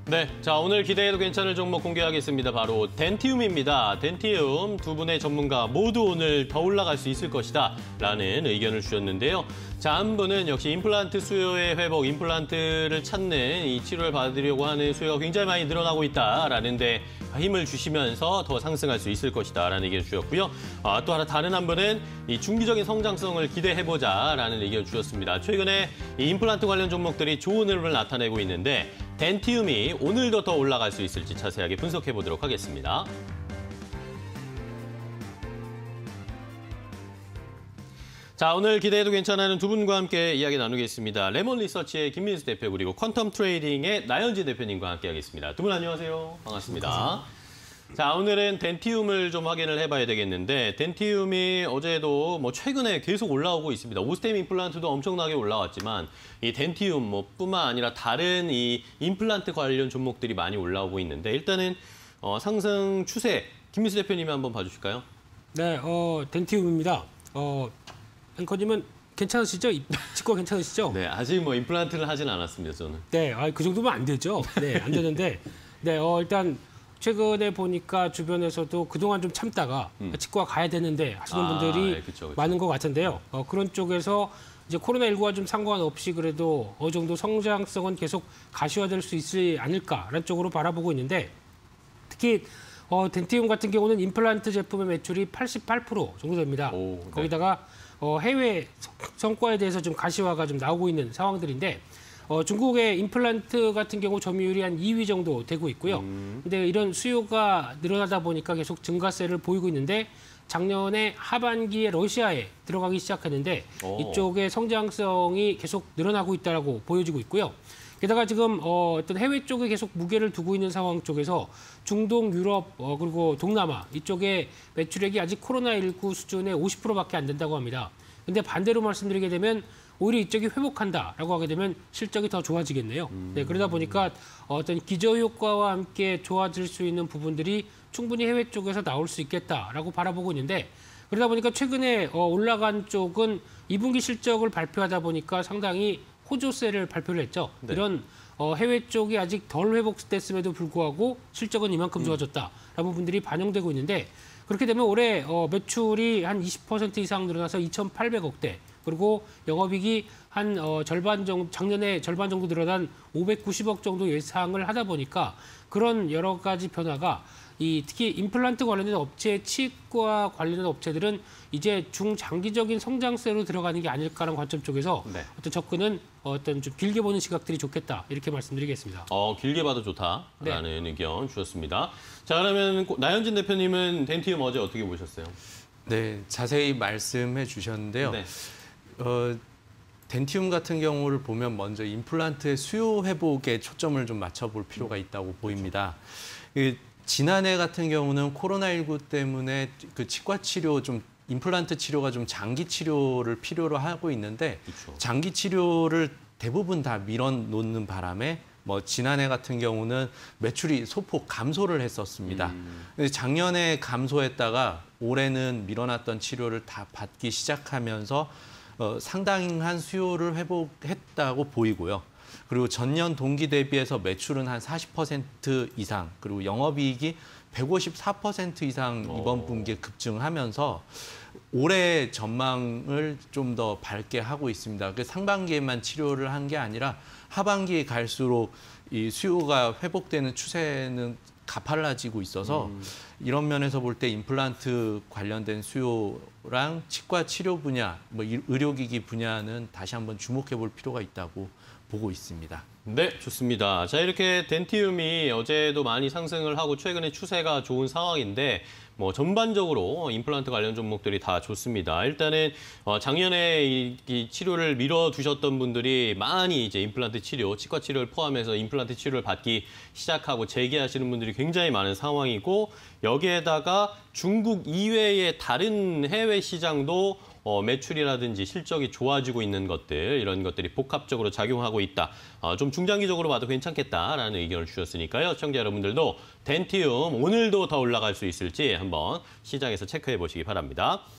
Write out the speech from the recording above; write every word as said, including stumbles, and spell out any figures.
네, 자 오늘 기대해도 괜찮을 종목 공개하겠습니다. 바로 덴티움입니다. 덴티움 두 분의 전문가 모두 오늘 더 올라갈 수 있을 것이다 라는 의견을 주셨는데요. 자, 한 분은 역시 임플란트 수요의 회복, 임플란트를 찾는 이 치료를 받으려고 하는 수요가 굉장히 많이 늘어나고 있다라는 데 힘을 주시면서 더 상승할 수 있을 것이다라는 의견을 주셨고요. 아, 또 하나 다른 한 분은 이 중기적인 성장성을 기대해보자라는 의견을 주셨습니다. 최근에 이 임플란트 관련 종목들이 좋은 흐름을 나타내고 있는데 덴티움이 오늘도 더 올라갈 수 있을지 자세하게 분석해 보도록 하겠습니다. 자, 오늘 기대해도 괜찮은 두 분과 함께 이야기 나누겠습니다. 레몬 리서치의 김민수 대표 그리고 퀀텀 트레이딩의 나현진 대표님과 함께 하겠습니다. 두 분 안녕하세요. 반갑습니다. 반갑습니다. 자, 오늘은 덴티움을 좀 확인을 해봐야 되겠는데 덴티움이 어제도 뭐 최근에 계속 올라오고 있습니다. 오스템 임플란트도 엄청나게 올라왔지만 이 덴티움 뭐 뿐만 아니라 다른 이 임플란트 관련 종목들이 많이 올라오고 있는데 일단은 어, 상승 추세 김민수 대표님이 한번 봐주실까요? 네, 어, 덴티움입니다. 어, 앵커님은 괜찮으시죠? 치과 괜찮으시죠? 네, 아직 뭐 임플란트를 하진 않았습니다, 저는. 네, 아, 그 정도면 안 되죠. 네, 안 되는데, 네, 어, 일단 최근에 보니까 주변에서도 그동안 좀 참다가 음. 치과 가야 되는데 하시는 아, 분들이 네, 그쵸, 그쵸. 많은 것 같은데요. 어, 그런 쪽에서 이제 코로나십구와 좀 상관없이 그래도 어느 정도 성장성은 계속 가시화될 수 있지 않을까라는 쪽으로 바라보고 있는데 특히 어, 덴티움 같은 경우는 임플란트 제품의 매출이 팔십팔 퍼센트 정도 됩니다. 오, 네. 거기다가 어, 해외 성과에 대해서 좀 가시화가 좀 나오고 있는 상황들인데 어, 중국의 임플란트 같은 경우 점유율이 한 이 위 정도 되고 있고요. 음. 근데 이런 수요가 늘어나다 보니까 계속 증가세를 보이고 있는데 작년에 하반기에 러시아에 들어가기 시작했는데 오. 이쪽의 성장성이 계속 늘어나고 있다고 보여지고 있고요. 게다가 지금 어, 어떤 해외 쪽에 계속 무게를 두고 있는 상황 쪽에서 중동, 유럽, 어, 그리고 동남아 이쪽에 매출액이 아직 코로나십구 수준의 오십 퍼센트밖에 안 된다고 합니다. 근데 반대로 말씀드리게 되면 오히려 이쪽이 회복한다라고 하게 되면 실적이 더 좋아지겠네요. 음. 네, 그러다 보니까 어떤 기저효과와 함께 좋아질 수 있는 부분들이 충분히 해외 쪽에서 나올 수 있겠다라고 바라보고 있는데 그러다 보니까 최근에 어, 올라간 쪽은 이 분기 실적을 발표하다 보니까 상당히 호조세를 발표를 했죠. 네. 이런 어, 해외 쪽이 아직 덜 회복됐음에도 불구하고 실적은 이만큼 좋아졌다라는 부분들이 반영되고 있는데 그렇게 되면 올해 어, 매출이 한 이십 퍼센트 이상 늘어나서 이천팔백억 대 그리고 영업이익이 한 어, 절반 정도, 작년에 절반 정도 늘어난 오백구십억 정도 예상을 하다 보니까 그런 여러 가지 변화가 이 특히 임플란트 관련된 업체, 치과 관련된 업체들은 이제 중장기적인 성장세로 들어가는 게 아닐까라는 관점 쪽에서 네. 어떤 접근은 어떤 좀 길게 보는 시각들이 좋겠다 이렇게 말씀드리겠습니다. 어, 길게 봐도 좋다라는 네. 의견 주셨습니다. 자, 그러면 나현진 대표님은 덴티움 어제 어떻게 보셨어요? 네, 자세히 말씀해 주셨는데요. 네. 어, 덴티움 같은 경우를 보면 먼저 임플란트의 수요 회복에 초점을 좀 맞춰볼 필요가 있다고 보입니다. 그, 지난해 같은 경우는 코로나십구 때문에 그 치과 치료 좀 임플란트 치료가 좀 장기 치료를 필요로 하고 있는데 그렇죠. 장기 치료를 대부분 다 밀어놓는 바람에 뭐 지난해 같은 경우는 매출이 소폭 감소를 했었습니다. 음. 작년에 감소했다가 올해는 밀어놨던 치료를 다 받기 시작하면서 어, 상당한 수요를 회복했다고 보이고요. 그리고 전년 동기 대비해서 매출은 한 사십 퍼센트 이상, 그리고 영업이익이 백오십사 퍼센트 이상 이번 분기에 급증하면서 올해 전망을 좀 더 밝게 하고 있습니다. 그 상반기에만 치료를 한 게 아니라 하반기에 갈수록 이 수요가 회복되는 추세는 가팔라지고 있어서 음. 이런 면에서 볼 때 임플란트 관련된 수요랑 치과 치료 분야, 뭐 의료기기 분야는 다시 한번 주목해 볼 필요가 있다고 보고 있습니다. 네, 좋습니다. 자, 이렇게 덴티움이 어제도 많이 상승을 하고 최근에 추세가 좋은 상황인데 뭐 전반적으로 임플란트 관련 종목들이 다 좋습니다. 일단은 어, 작년에 이, 이 치료를 미뤄두셨던 분들이 많이 이제 임플란트 치료, 치과 치료를 포함해서 임플란트 치료를 받기 시작하고 재개하시는 분들이 굉장히 많은 상황이고 여기에다가 중국 이외의 다른 해외 시장도 어, 매출이라든지 실적이 좋아지고 있는 것들, 이런 것들이 복합적으로 작용하고 있다. 어, 좀 중장기적으로 봐도 괜찮겠다라는 의견을 주셨으니까요. 시청자 여러분들도 덴티움 오늘도 더 올라갈 수 있을지 한번 시장에서 체크해 보시기 바랍니다.